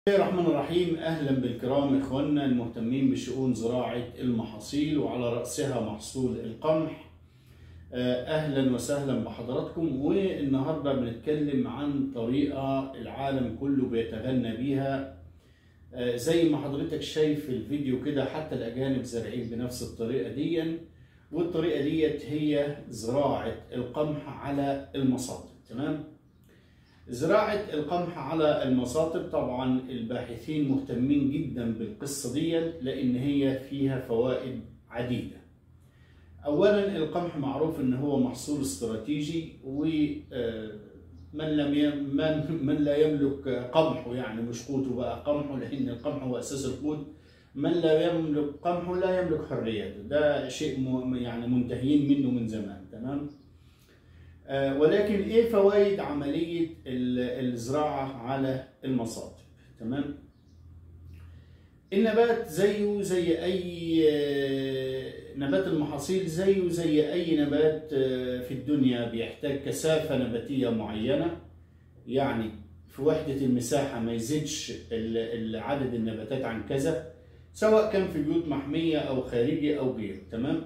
بسم الله الرحمن الرحيم. اهلا بالكرام اخواننا المهتمين بشؤون زراعه المحاصيل وعلى راسها محصول القمح. اهلا وسهلا بحضراتكم. والنهارده بنتكلم عن طريقه العالم كله بيتغنى بيها. زي ما حضرتك شايف في الفيديو كده، حتى الاجانب زارعين بنفس الطريقه دي. والطريقه ديت هي زراعه القمح على المصاطب. تمام. زراعة القمح على المصاطب، طبعا الباحثين مهتمين جدا بالقصة دي لأن هي فيها فوائد عديدة. أولا القمح معروف أن هو محصول استراتيجي، من لا يملك قمحه، يعني مش قوته بقى قمحه، لأن القمح هو أساس القوت. من لا يملك قمحه لا يملك حريته، ده شيء يعني منتهيين منه من زمان. تمام. ولكن ايه فوائد عملية الزراعة على المصاطب؟ تمام. النبات زيه زي اي نبات، المحاصيل زيه زي اي نبات في الدنيا، بيحتاج كثافة نباتية معينة، يعني في وحدة المساحة ما يزيدش عدد النباتات عن كذا، سواء كان في بيوت محمية او خارجي او غيره. تمام.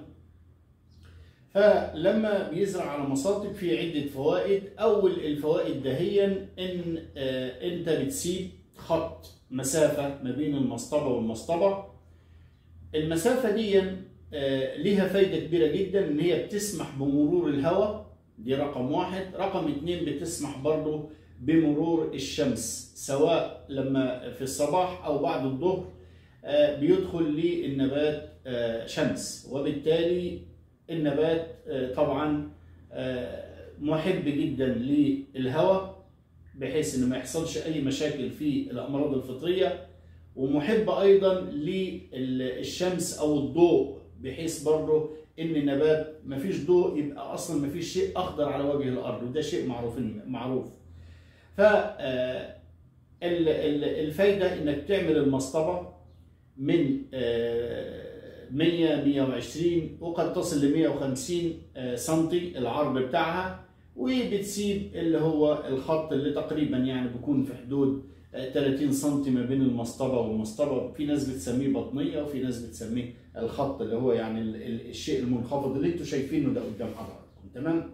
فلما بيزرع على مصاطب في عدة فوائد. أول الفوائد دهيا إن أنت بتسيب خط مسافة ما بين المصطبة والمصطبة. المسافة دي ليها فايدة كبيرة جدا، إن هي بتسمح بمرور الهواء، دي رقم واحد. رقم اتنين بتسمح برضو بمرور الشمس، سواء لما في الصباح أو بعد الظهر بيدخل للنبات شمس، وبالتالي النبات طبعا محب جدا للهواء، بحيث ان ما يحصلش اي مشاكل في الامراض الفطريه، ومحب ايضا للشمس او الضوء، بحيث برضه ان النبات ما فيش ضوء يبقى اصلا ما فيش شيء اخضر على وجه الارض، وده شيء معروف. ف الفايده انك تعمل المصطبه من 100-120 وقد تصل ل 150 سنتي العرض بتاعها، وبتسيب اللي هو الخط اللي تقريبا يعني بيكون في حدود 30 سنتي ما بين المصطبه والمصطبه. في ناس بتسميه بطنيه، وفي ناس بتسميه الخط اللي هو يعني الشيء المنخفض اللي انتوا شايفينه ده قدام حضراتكم. تمام.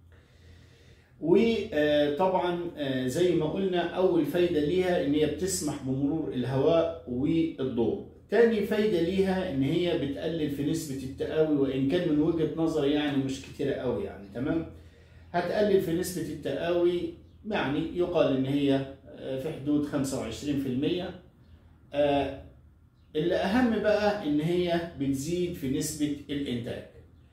وطبعا زي ما قلنا، اول فايده ليها ان هي بتسمح بمرور الهواء والضوء. تاني فايدة ليها إن هي بتقلل في نسبة التقاوي، وإن كان من وجهة نظري يعني مش كتيرة قوي يعني. تمام. هتقلل في نسبة التقاوي، يعني يقال إن هي في حدود 25%. اللي أهم بقى إن هي بتزيد في نسبة الإنتاج.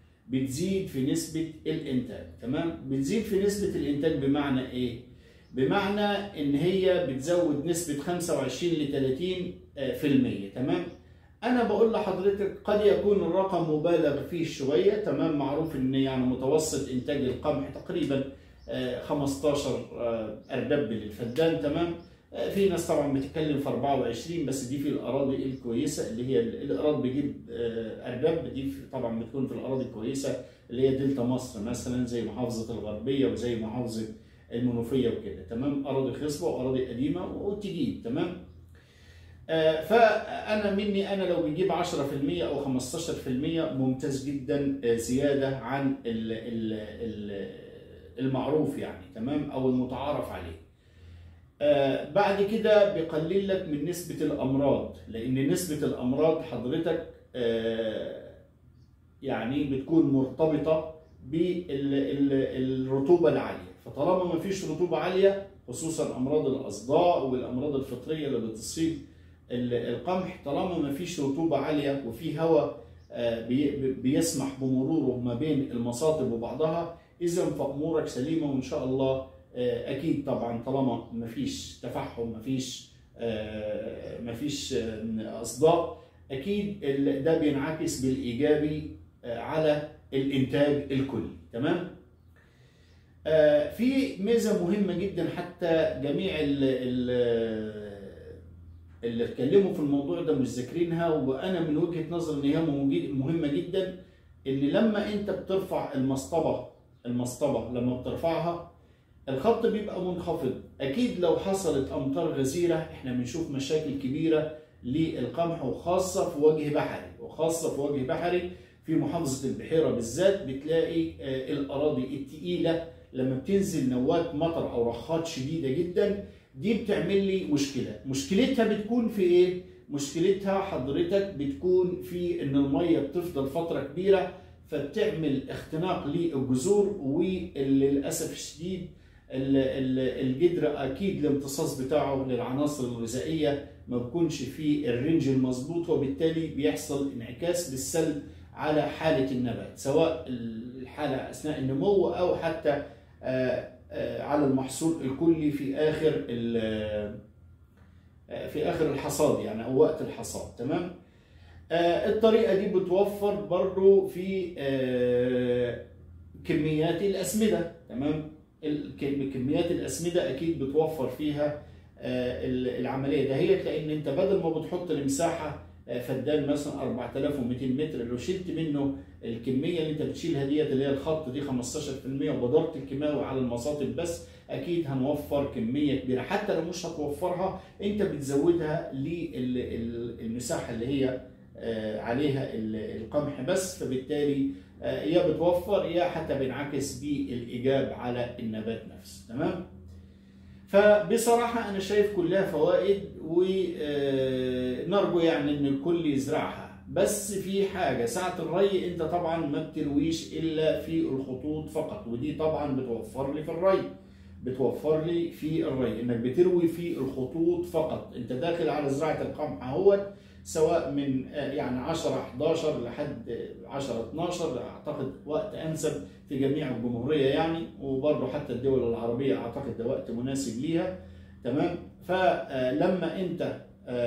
تمام. بتزيد في نسبة الإنتاج بمعنى إيه؟ بمعنى إن هي بتزود نسبة 25 ل 30%. تمام. أنا بقول لحضرتك قد يكون الرقم مبالغ فيه شوية. تمام. معروف إن يعني متوسط إنتاج القمح تقريبا 15 أردب للفدان. تمام. في ناس طبعا بتتكلم في 24، بس دي في الأراضي الكويسة، اللي هي الأراضي بيجيب أردب، دي طبعا بتكون في الأراضي الكويسة اللي هي دلتا مصر مثلا، زي محافظة الغربية وزي محافظة المنوفية وكده. تمام. أراضي خصبة وأراضي قديمة وتجيب. تمام. فأنا أنا لو بيجيب 10% أو 15% ممتاز جدا، زيادة عن المعروف يعني. تمام. أو المتعارف عليه. بعد كده بيقلل لك من نسبة الأمراض، لأن نسبة الأمراض حضرتك يعني بتكون مرتبطة بالرطوبة العالية. فطالما ما فيش رطوبة عالية، خصوصا أمراض الأصداء والأمراض الفطرية اللي بتصيب القمح، طالما ما فيش رطوبة عالية وفي هواء بيسمح بمروره ما بين المصاطب وبعضها، إذا فأمورك سليمة وإن شاء الله. أكيد طبعا طالما ما فيش تفحم، ما فيش أصداء، أكيد ده بينعكس بالإيجابي على الإنتاج الكلي. تمام. في ميزة مهمة جدا، حتى جميع اللي اتكلموا في الموضوع ده مش ذاكرينها، وانا من وجهة نظري ان هي مهمة جدا. ان لما انت بترفع المصطبة لما بترفعها الخط بيبقى منخفض. اكيد لو حصلت امطار غزيره احنا بنشوف مشاكل كبيره للقمح، وخاصه في وجه بحري في محافظه البحيره بالذات. بتلاقي الاراضي الثقيله لما بتنزل نوات مطر او رخات شديده جدا دي بتعمل لي مشكلتها بتكون في ايه؟ مشكلتها حضرتك بتكون في ان الميه بتفضل فتره كبيره، فبتعمل اختناق للجذور، وللاسف الشديد الجدر اكيد الامتصاص بتاعه للعناصر الغذائيه ما بيكونش في الرينج المظبوط، وبالتالي بيحصل انعكاس بالسلب على حاله النبات، سواء الحاله اثناء النمو او حتى على المحصول الكلي في اخر الحصاد يعني او وقت الحصاد. تمام. الطريقه دي بتوفر برضو في كميات الاسمده. تمام. كميات الاسمده اكيد بتوفر فيها العمليه دهيت، لان انت بدل ما بتحط المساحه فدان مثلا 4200 متر، لو شلت منه الكميه اللي انت بتشيلها ديت اللي هي الخط دي 15% وبدرت الكيماوي على المصاطب بس، اكيد هنوفر كميه كبيره. حتى لو مش هتوفرها انت بتزودها للمساحه اللي هي عليها القمح بس، فبالتالي يا بتوفر يا حتى بينعكس بالايجاب على النبات نفسه. تمام. فبصراحه انا شايف كلها فوائد، ونرجو يعني ان الكل يزرعها. بس في حاجه، ساعه الري انت طبعا ما بترويش الا في الخطوط فقط، ودي طبعا بتوفر لي في الري انك بتروي في الخطوط فقط. انت داخل على زراعه القمح اهوت، سواء من يعني 10 11 لحد 10 12 اعتقد وقت انسب في جميع الجمهوريه يعني، وبرضه حتى الدول العربيه اعتقد ده وقت مناسب ليها. تمام. فلما انت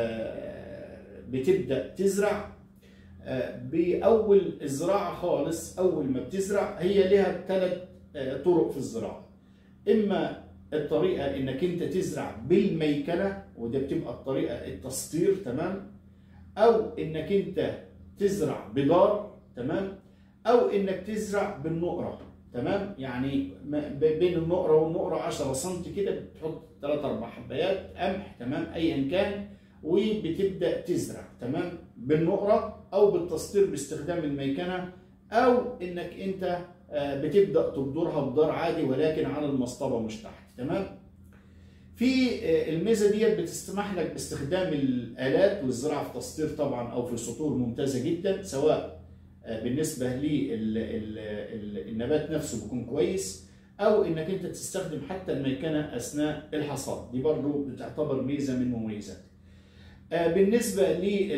بتبدا تزرع باول الزراعه خالص، اول ما بتزرع هي لها 3 طرق في الزراعه. اما الطريقه انك انت تزرع بالميكنه، وده بتبقى الطريقه التسطير. تمام. او انك انت تزرع بدار. تمام. او انك تزرع بالنقره. تمام. يعني بين النقره والنقره 10 سم كده، بتحط 3 4 حبايات قمح. تمام. ايا كان، وبتبدا تزرع. تمام. بالنقره او بالتسطير باستخدام الميكنه، او انك انت بتبدا تبدرها بدار عادي ولكن على المصطبه مش تحت. تمام. في الميزه ديت بتسمح لك باستخدام الالات والزراعه في تسطير طبعا او في سطور ممتازه جدا، سواء بالنسبه للنبات نفسه بيكون كويس، او انك انت تستخدم حتى الميكنه اثناء الحصاد. دي برضو بتعتبر ميزه من مميزات. بالنسبه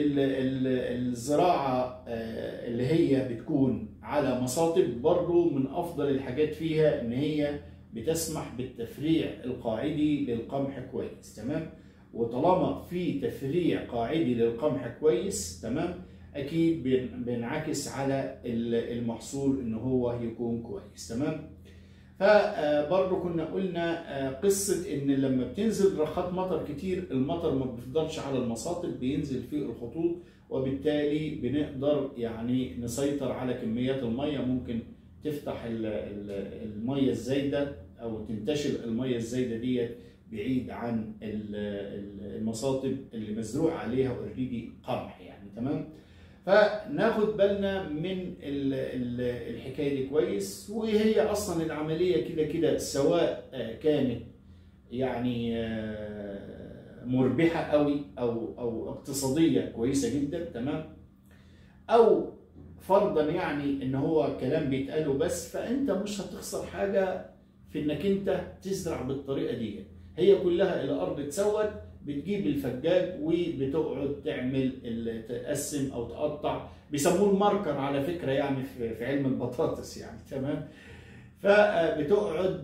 للزراعه اللي هي بتكون على مصاطب، برضو من افضل الحاجات فيها ان هي بتسمح بالتفريع القاعدي للقمح كويس. تمام. وطالما في تفريع قاعدي للقمح كويس، تمام، اكيد بينعكس على المحصول ان هو يكون كويس. تمام. فبرضه كنا قلنا قصه ان لما بتنزل رخات مطر كتير، المطر ما بيفضلش على المصاطب، بينزل في الخطوط، وبالتالي بنقدر يعني نسيطر على كميات الميه. ممكن تفتح الميه الزايده او تنتشر الميه الزايده ديت بعيد عن المصاطب اللي مزروع عليها اوريدي قمح يعني. تمام. فناخد بالنا من الحكايه دي كويس، وهي اصلا العمليه كده كده سواء كانت يعني مربحه قوي او اقتصاديه كويسه جدا. تمام. او فرضا يعني ان هو كلام بيتقاله بس، فانت مش هتخسر حاجه في انك انت تزرع بالطريقه دي. هي كلها الارض اتسوت، بتجيب الفجاج وبتقعد تعمل تقسم او تقطع، بيسموه الماركر على فكره يعني في علم البطاطس يعني. تمام. فبتقعد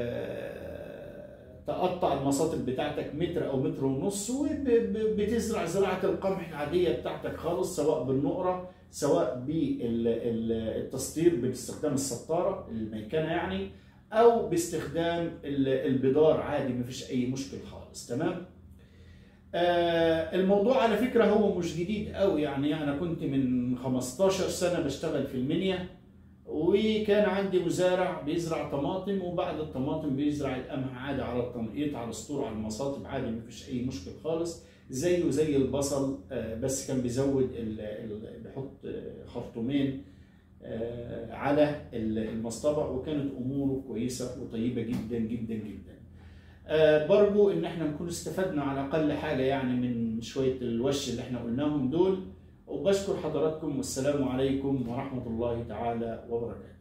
تقطع المصاطب بتاعتك متر او متر ونص، وبتزرع زراعه القمح العاديه بتاعتك خالص، سواء بالنقره سواء بالتسطير باستخدام السطاره الميكنه يعني، او باستخدام البدار عادي، مفيش اي مشكل خالص. تمام. الموضوع على فكره هو مش جديد قوي يعني. انا كنت من 15 سنه بشتغل في المنيا وكان عندي مزارع بيزرع طماطم، وبعد الطماطم بيزرع القمح عادي على التنقيط على السطور على المصاطب عادي، مفيش اي مشكل خالص زيه زي البصل. بس كان بيزود بيحط خرطومين على المصطبة، وكانت اموره كويسه وطيبه جدا جدا جدا. برجو ان احنا نكون استفدنا على اقل حاجه يعني من شويه الوش اللي احنا قلناهم دول، وبشكر حضراتكم، والسلام عليكم ورحمه الله تعالى وبركاته.